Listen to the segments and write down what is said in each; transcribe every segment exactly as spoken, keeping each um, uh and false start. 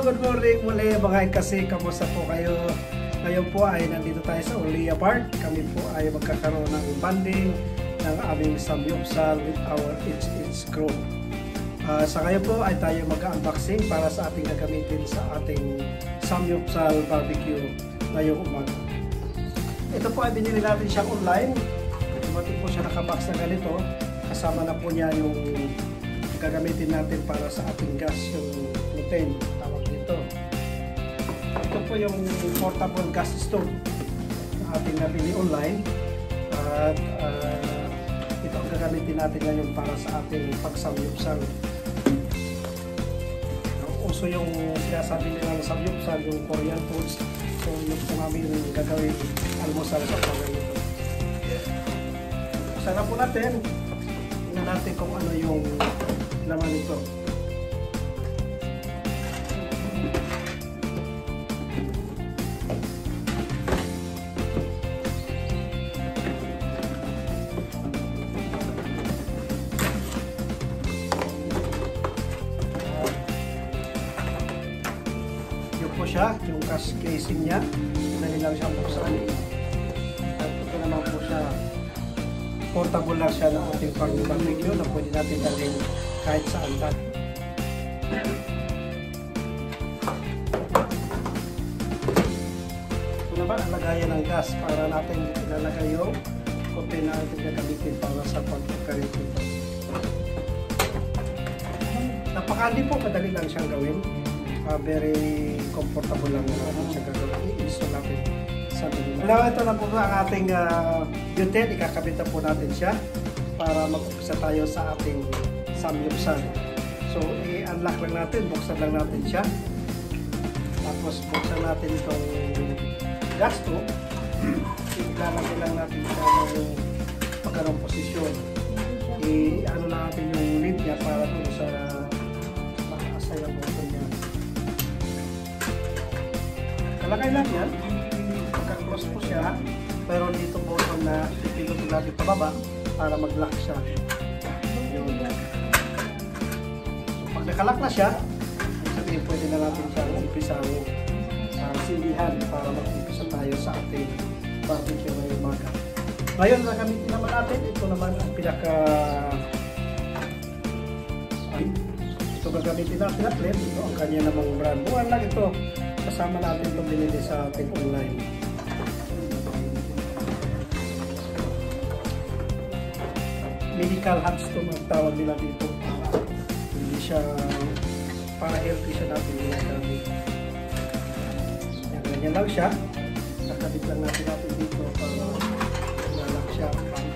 good morning muli mga kasi, kamusta po kayo? Ngayon po ay nandito tayo sa Olia Park. Kami po ay magkakaroon ng banding ng aming samyupsal with our It's It's crew. Uh, sa ngayon po ay tayo mag-unboxing para sa ating gagamitin sa ating samyupsal barbecue ngayong umaga. Ito po ay binili natin siyang online. Dumating po siya nakabox na ganito. Kasama na po niya yung gagamitin natin para sa ating gas, yung protein, tawag dito. Ito po yung portable gas stove na ating nabili online. At uh, ito ang gagamitin natin ngayon para sa ating pagsamyupsal. Uso yung sinasabi nilang samyupsal, yung Korean foods. So yun po namin gagawin almusal sa pagkain. Sana po natin, tingnan natin kung ano yung laman nito. Yun po siya, yung cash casing niya. Dali lang siya buksan. At ito naman po siya, portable lang siya ng ating pang-barbecue na pwede natin dalhin kahit saan ka. Ito naman ang lagayan ng gas para natin ilalagay yung container na natin gagamitin para sa pag-preparit nito. Napakali po, madali lang siyang gawin. Uh, very comfortable lang natin siya gagawin. I-install natin sa menu. Now, ito na po ang ating uh, butane. Ikakabit na po natin siya para mag-umpisa tayo sa ating samyupsal. So, i-unlock lang natin, buksan lang natin siya. Tapos, buksan natin itong gas stove. I-lalagay lang natin siya ng pagkarong posisyon. I-ano lang natin yung lid niya para doon sa makaasay ang button niya. Kalagay lang yan. Pagka-close po siya, pero dito button na pipilutin natin pababa para mag-lock siya. So, pag nakalock na siya, sabihin pwede na natin siya umpisa ang uh, silihan para mag-umpisa tayo sa ating barbecue ngayong umaga. Ngayon, gagamitin naman natin, ito naman ang pinaka ay, ito gagamitin natin na plate. Ito ang kanya namang brand. Buwan lang ito. Kasama natin itong binili sa ating online. Medical handstone ang tawag nila dito. Hindi siya, para healthy siya natin ginagamit. Yan, ganyan lang siya. Nakabit lang natin natin dito para lalak siya.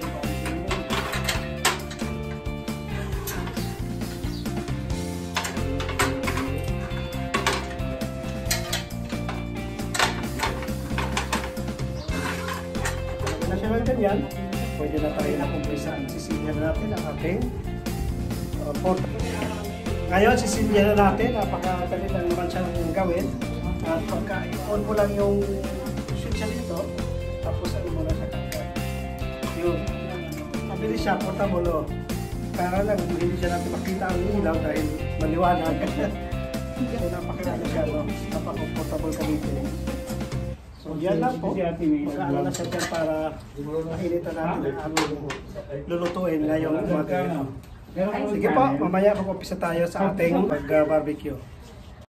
Kaya na siya lang ganyan. Pwede na tayo na kumpisan. Sisilyan na natin ang ating uh, port. Ngayon, sisilyan na natin. Napakadali lang naman siya ng gawin. At pagka i-on mo lang yung switch dito, tapos ano mo na siya kagad. Yun. Mabilis siya, portable. Para lang, hindi siya natin makita ang ilaw dahil maliwanag. So, napakilala siya, no? Napaka-portable gamitin. So, yan lang po. Mag-aala na siya dyan para mainitan natin ang aming lulutuin ngayong umaga. Sige po, mamaya mag-umpisa tayo sa ating mag-barbecue.